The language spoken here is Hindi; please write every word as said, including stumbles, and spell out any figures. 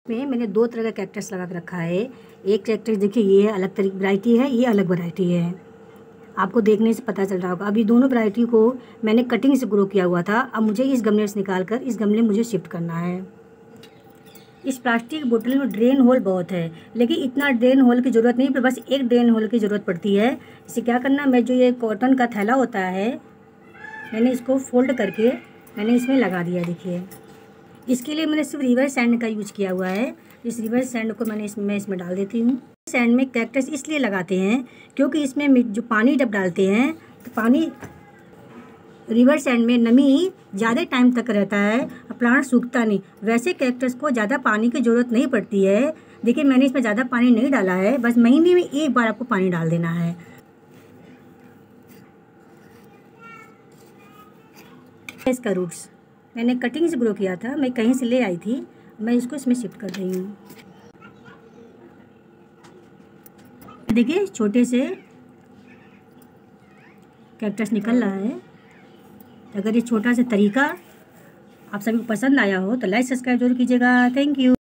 में मैंने दो तरह का कैक्टस लगा के रखा है। एक कैक्टस देखिए ये है, अलग तरह की वैरायटी है, ये अलग वैरायटी है। आपको देखने से पता चल रहा होगा। अभी दोनों वैरायटी को मैंने कटिंग से ग्रो किया हुआ था। अब मुझे इस गमले से निकाल कर इस गमले में मुझे शिफ्ट करना है। इस प्लास्टिक बोतल में ड्रेन होल बहुत है, लेकिन इतना ड्रेन होल की ज़रूरत नहीं, पर बस एक ड्रेन होल की ज़रूरत पड़ती है। इसे क्या करना, मैं जो ये कॉटन का थैला होता है, मैंने इसको फोल्ड करके मैंने इसमें लगा दिया। देखिए, इसके लिए मैंने सिर्फ रिवर सैंड का यूज किया हुआ है। इस रिवर सैंड को मैंने इसमें इसमें डाल देती हूँ। सैंड में कैक्टस इसलिए लगाते हैं क्योंकि इसमें जो पानी जब डालते हैं तो पानी रिवर सैंड में नमी ज़्यादा टाइम तक रहता है और प्लांट सूखता नहीं। वैसे कैक्टस को ज़्यादा पानी की ज़रूरत नहीं पड़ती है। देखिए, मैंने इसमें ज़्यादा पानी नहीं डाला है, बस महीने में एक बार आपको पानी डाल देना है। इसका रूट्स मैंने कटिंग से ग्रो किया था, मैं कहीं से ले आई थी, मैं इसको इसमें शिफ्ट कर रही हूँ। देखिए, छोटे से कैक्टस निकल रहा है। अगर ये छोटा सा तरीका आप सभी को पसंद आया हो तो लाइक सब्सक्राइब जरूर कीजिएगा। Thank you.